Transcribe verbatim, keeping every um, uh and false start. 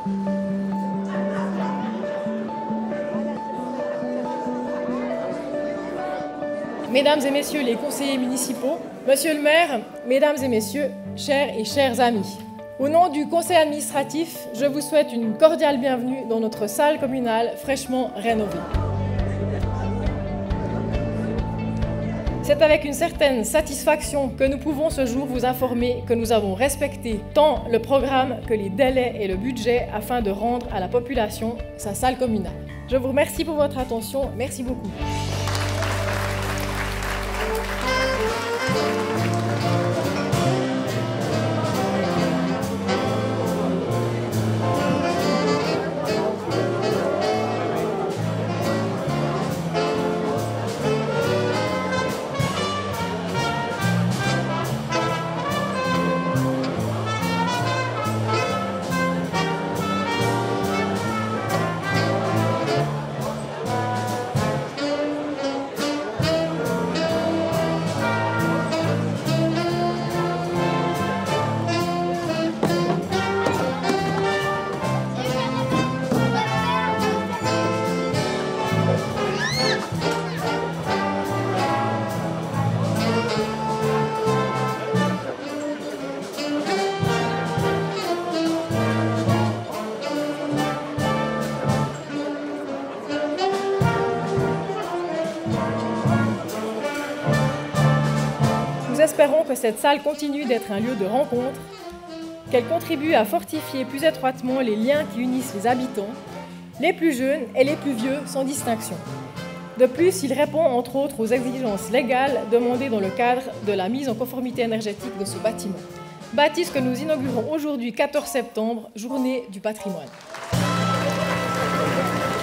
Mesdames et messieurs les conseillers municipaux, monsieur le maire, mesdames et messieurs, chers et chers amis, au nom du conseil administratif, je vous souhaite une cordiale bienvenue dans notre salle communale fraîchement rénovée. C'est avec une certaine satisfaction que nous pouvons ce jour vous informer que nous avons respecté tant le programme que les délais et le budget afin de rendre à la population sa salle communale. Je vous remercie pour votre attention. Merci beaucoup. Nous espérons que cette salle continue d'être un lieu de rencontre, qu'elle contribue à fortifier plus étroitement les liens qui unissent les habitants, les plus jeunes et les plus vieux sans distinction. De plus, il répond entre autres aux exigences légales demandées dans le cadre de la mise en conformité énergétique de ce bâtiment. Bâtisse que nous inaugurons aujourd'hui quatorze septembre, journée du patrimoine.